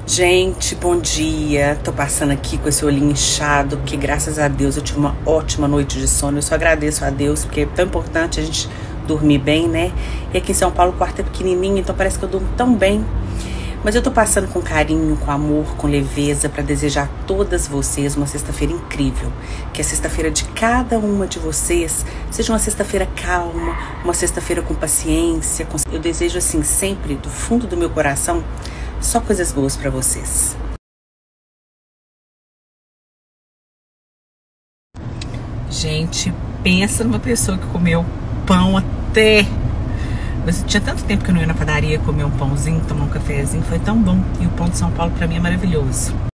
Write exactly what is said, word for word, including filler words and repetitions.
Gente, bom dia. Tô passando aqui com esse olhinho inchado, porque graças a Deus eu tive uma ótima noite de sono. Eu só agradeço a Deus, porque é tão importante a gente dormir bem, né? E aqui em São Paulo o quarto é pequenininho, então parece que eu durmo tão bem. Mas eu tô passando com carinho, com amor, com leveza, pra desejar a todas vocês uma sexta-feira incrível. Que a sexta-feira de cada uma de vocês seja uma sexta-feira calma, uma sexta-feira com paciência. Com... Eu desejo, assim, sempre, do fundo do meu coração, só coisas boas pra vocês. Gente, pensa numa pessoa que comeu pão até... Mas tinha tanto tempo que eu não ia na padaria comer um pãozinho, tomar um cafezinho, foi tão bom. E o pão de São Paulo pra mim é maravilhoso.